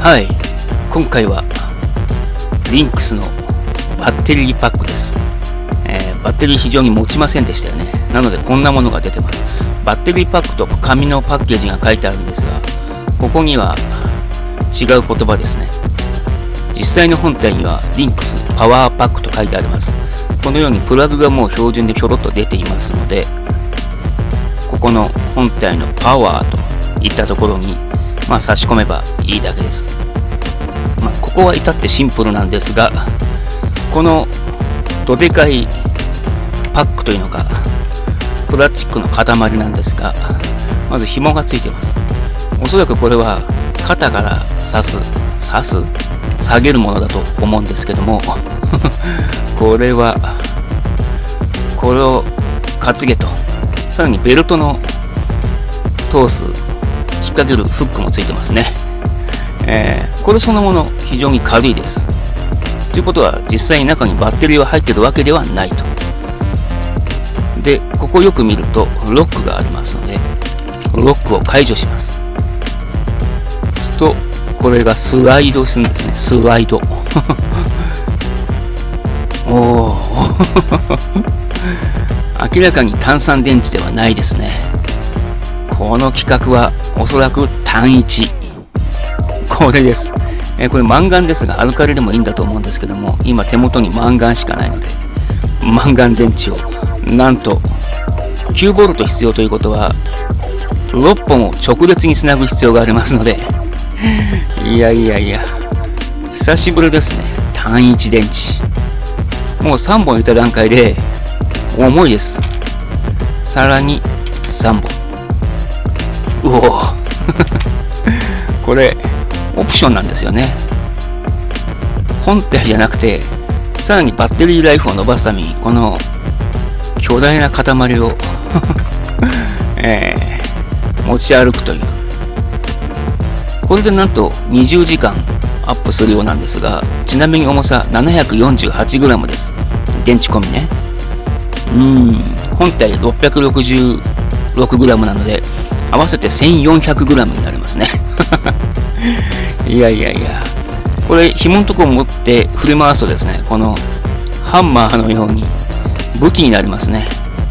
はい、今回はリンクスのバッテリーパックです。バッテリー非常に持ちませんでしたよね。なのでこんなものが出てます。バッテリーパックと紙のパッケージが書いてあるんですが、ここには違う言葉ですね。実際の本体にはリンクスパワーパックと書いてあります。このようにプラグがもう標準でひょろっと出ていますので、ここの本体のパワーといったところに差し込めばいいだけです。ここは至ってシンプルなんですが、このどでかいパックというのがプラスチックの塊なんですが、まず紐がついています。おそらくこれは肩から下げるものだと思うんですけどもこれを担げと、さらにベルトの通す引っ掛けるフックもついてますね。これそのもの非常に軽いです。ということは実際に中にバッテリーは入っているわけではないと。で、ここよく見るとロックがありますので、ロックを解除します。そうするとこれがスライドするんですね。スライドおお明らかに単3電池ではないですね。この規格はおそらく単1。これです。これマンガンですが、アルカリでもいいんだと思うんですけども、今手元にマンガンしかないので、マンガン電池をなんと 9V 必要ということは、6本を直列につなぐ必要がありますので、いや、久しぶりですね。単1電池。もう3本入れた段階で重いです。さらに3本。うおこれオプションなんですよね。本体じゃなくて、さらにバッテリーライフを伸ばすためにこの巨大な塊を持ち歩くという。これでなんと20時間アップするようなんですが、ちなみに重さ 748g です。電池込みね。本体 666g なので合わせて 1400g になりますねいや、これ紐のところを持って振り回すとですね、このハンマーのように武器になりますね。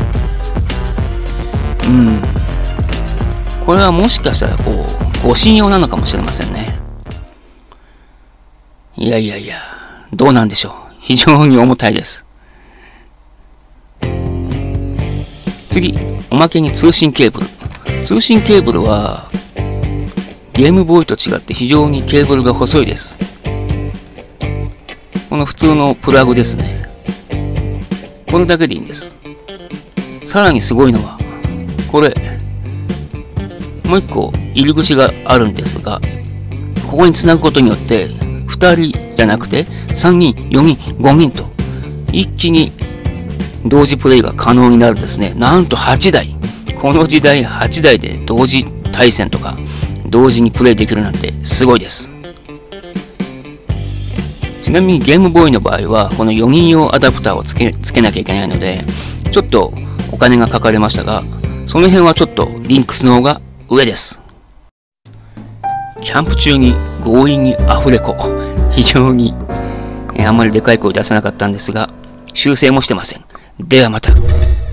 これはもしかしたら護身用なのかもしれませんね。いや、どうなんでしょう。非常に重たいです。次、おまけに通信ケーブル。通信ケーブルはゲームボーイと違って非常にケーブルが細いです。この普通のプラグですね。これだけでいいんです。さらにすごいのは、これもう一個入り口があるんですが、ここにつなぐことによって2人じゃなくて3人、4人、5人と一気に同時プレイが可能になるんですね。なんと8台。この時代8台で同時対戦とか同時にプレイできるなんてすごいです。ちなみにゲームボーイの場合はこの4人用アダプターをつけなきゃいけないので、ちょっとお金がかかりましたが、その辺はちょっとリンクスの方が上です。キャンプ中に強引にアフレコ。非常にあんまりでかい声出せなかったんですが、修正もしてません。ではまた。